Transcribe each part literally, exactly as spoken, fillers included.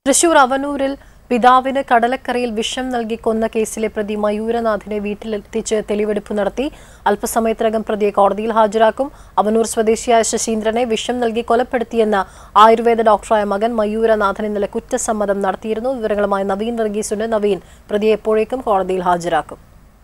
തൃശൂർ അവനൂരിൽ പിതാവിന് കടലക്കറിയിൽ വിഷം നൽകി കൊന്ന കേസിലെ പ്രതി മയൂരനാഥിനെ വീട്ടിലെത്തിച്ച് തെളിവെടുപ്പ് നടത്തി. അല്പസമയത്തിനകം പ്രതിയെ കോടതിയിൽ ഹാജരാക്കും. അവനൂർ സ്വദേശിയായ ശശീന്ദ്രനെ വിഷം നൽകി കൊലപ്പെടുത്തിയെന്ന ആയുർവേദ ഡോക്ടറായ മകൻ മയൂരനാഥൻ ഇന്നലെ കുറ്റസമ്മതം നടത്തിയിരുന്നു. വിവരങ്ങളുമായി നവീൻ വർഗീസുണ്ട്. നവീൻ, പ്രതിയെ എപ്പോഴേക്കും കോടതിയിൽ ഹാജരാക്കും?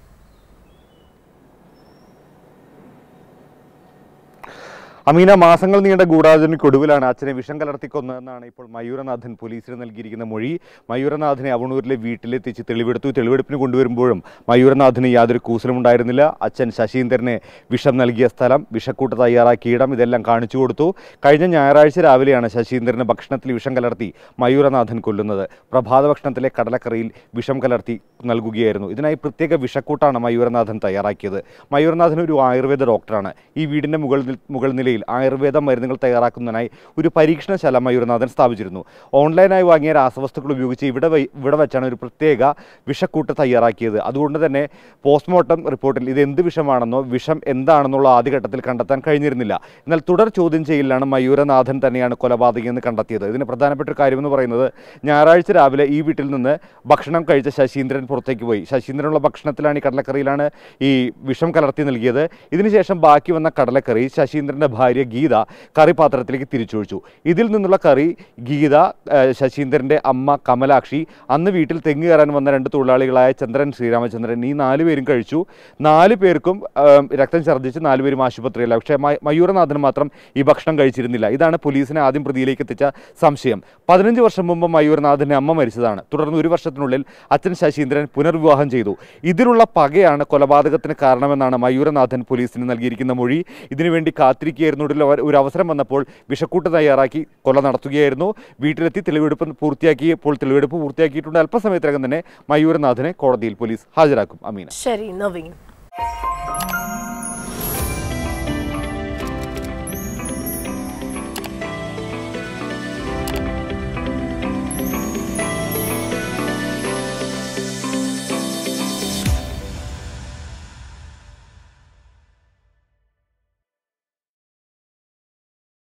അമീന, മാസങ്ങൾ നീണ്ട ഗൂഢാലോചനയ്ക്കൊടുവിലാണ് അച്ഛനെ വിഷം കലർത്തിക്കൊന്നതെന്നാണ് ഇപ്പോൾ മയൂരനാഥൻ പോലീസിന് നൽകിയിരിക്കുന്ന മൊഴി. മയൂരനാഥനെ അവണൂരിലെ വീട്ടിലെത്തിച്ച് തെളിവെടുത്തു. തെളിവെടുപ്പിന് കൊണ്ടുവരുമ്പോഴും മയൂരനാഥന് യാതൊരു കൂസലുമുണ്ടായിരുന്നില്ല. അച്ഛൻ ശശീന്ദ്രനെ വിഷം നൽകിയ സ്ഥലം, വിഷക്കൂട്ട് തയ്യാറാക്കിയ ഇടം ഇതെല്ലാം കാണിച്ചു കൊടുത്തു. കഴിഞ്ഞ ഞായറാഴ്ച രാവിലെയാണ് ശശീന്ദ്രന് ഭക്ഷണത്തിൽ വിഷം കലർത്തി മയൂരനാഥൻ കൊല്ലുന്നത്. പ്രഭാത ഭക്ഷണത്തിലെ കടലക്കറിയിൽ വിഷം കലർത്തി നൽകുകയായിരുന്നു. ഇതിനായി പ്രത്യേക വിഷക്കൂട്ടാണ് മയൂരനാഥൻ തയ്യാറാക്കിയത്. മയൂരനാഥൻ ഒരു ആയുർവേദ ഡോക്ടറാണ്. ഈ വീടിൻ്റെ മുകൾ മുകൾ നിലയിൽ ആയുർവേദ മരുന്നുകൾ തയ്യാറാക്കുന്നതിനായി ഒരു പരീക്ഷണശാല മയൂരനാഥൻ സ്ഥാപിച്ചിരുന്നു. ഓൺലൈനായി വാങ്ങിയ രാസവസ്തുക്കൾ ഉപയോഗിച്ച് ഇവിടെ ഇവിടെ വെച്ചാണ് ഒരു പ്രത്യേക വിഷക്കൂട്ട് തയ്യാറാക്കിയത്. അതുകൊണ്ട് തന്നെ പോസ്റ്റ്മോർട്ടം റിപ്പോർട്ടിൽ ഇത് എന്ത് വിഷമാണെന്നോ വിഷം എന്താണെന്നുള്ള ആദ്യഘട്ടത്തിൽ കണ്ടെത്താൻ കഴിഞ്ഞിരുന്നില്ല. എന്നാൽ തുടർ ചോദ്യം ചെയ്യലിലാണ് മയൂരനാഥൻ തന്നെയാണ് കൊലപാതകി എന്ന് കണ്ടെത്തിയത്. ഇതിന് പ്രധാനപ്പെട്ട ഒരു കാര്യമെന്ന് പറയുന്നത്, ഞായറാഴ്ച രാവിലെ ഈ വീട്ടിൽ നിന്ന് ഭക്ഷണം കഴിച്ച ശശീന്ദ്രൻ പുറത്തേക്ക് പോയി. ശശീന്ദ്രനുള്ള ഭക്ഷണത്തിലാണ് ഈ കടലക്കറിയിലാണ് ഈ വിഷം കലർത്തി നൽകിയത്. ഇതിനുശേഷം ബാക്കി വന്ന കടലക്കറി ശശീന്ദ്രൻ്റെ ഭാര്യ ഗീത കറി പാത്രത്തിലേക്ക് തിരിച്ചൊഴിച്ചു. ഇതിൽ നിന്നുള്ള കറി ഗീത, ശശീന്ദ്രൻ്റെ അമ്മ കമലാക്ഷി, അന്ന് വീട്ടിൽ തെങ്ങ് കയറാൻ വന്ന രണ്ട് തൊഴിലാളികളായ ചന്ദ്രൻ, ശ്രീരാമചന്ദ്രൻ, ഈ നാല് പേരും കഴിച്ചു. നാല് പേർക്കും രക്തം ഛർദ്ദിച്ച് നാലുപേരും ആശുപത്രിയില്ല. പക്ഷേ മയൂരനാഥന് മാത്രം ഈ ഭക്ഷണം കഴിച്ചിരുന്നില്ല. ഇതാണ് പോലീസിനെ ആദ്യം പ്രതിയിലേക്ക് എത്തിച്ച സംശയം. പതിനഞ്ച് വർഷം മുമ്പ് മയൂരനാഥൻ്റെ അമ്മ മരിച്ചതാണ്. തുടർന്ന് ഒരു വർഷത്തിനുള്ളിൽ അച്ഛൻ ശശീന്ദ്രൻ പുനർവിവാഹം ചെയ്തു. ഇതിനുള്ള പകയാണ് കൊലപാതകത്തിന് കാരണമെന്നാണ് മയൂരനാഥൻ പോലീസിന് നൽകിയിരിക്കുന്ന മൊഴി. ഇതിനുവേണ്ടി കാത്തിരിക്കുകയായിരുന്നു. ഒരു അവസരം വന്നപ്പോൾ വിഷക്കൂട്ട് തയ്യാറാക്കി കൊല നടത്തുകയായിരുന്നു. വീട്ടിലെത്തി തെളിവെടുപ്പ് പൂർത്തിയാക്കിയപ്പോൾ തെളിവെടുപ്പ് പൂർത്തിയാക്കിയിട്ടുണ്ട്. അല്പസമയത്തിനകം തന്നെ മയൂരനാഥനെ കോടതിയിൽ പോലീസ് ഹാജരാക്കും. അമീന. ശരി നവീൻ.